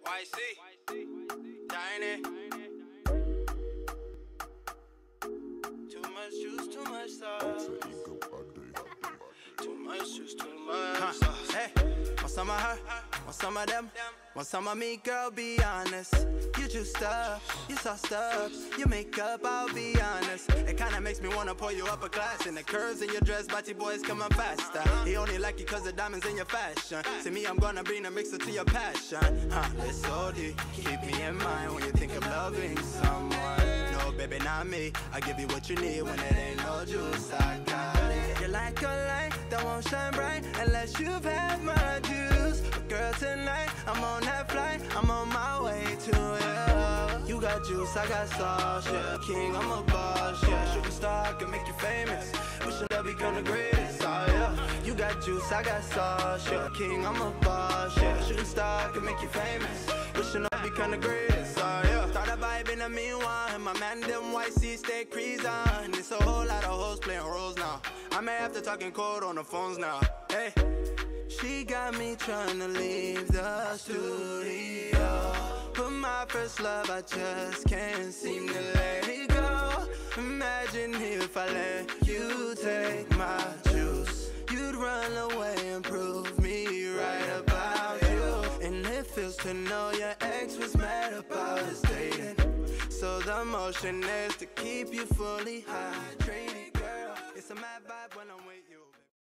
YC, Tiny. Too much juice, too much sauce. Too much juice, too much sauce. Hey, want some of her, want some of them, want some of me, girl, be honest. You juiced up, you sauced up, you make up, I'll be honest. It kinda makes me wanna pull you up a class. And the curves in your dress, Batty boys coming faster. He only like you cause the diamonds in your fashion. See me, I'm gonna bring a mixer to your passion. It's OD, keep me in mind when you think of loving someone. No, baby, not me, I give you what you need when it ain't no juice, I got it. You're like a light that won't shine bright unless you've had my juice. But girl, tonight, I'm on that flight, I'm on my way to you. You got juice, I got sauce, yeah. King, I'm a boss, yeah. Shooting star, I can make you famous. Wishing I'll become the greatest, oh yeah. You got juice, I got sauce, yeah. King, I'm a boss, yeah. Shooting star, I can make you famous. Wishing I'll become the greatest, oh yeah. Start a vibe in the meanwhile, and my man them YC stay crease on. It's a whole lot of hoes playing roles now. I may have to talk in code on the phones now. Hey, she got me trying to leave the studio. But my first love, I just can't seem to let it go. Imagine if I let you take my juice. You'd run away and prove me right about you. And it feels to know your ex was mad about us dating. So the motion is to keep you fully hydrated, girl. It's a mad vibe when I'm with you.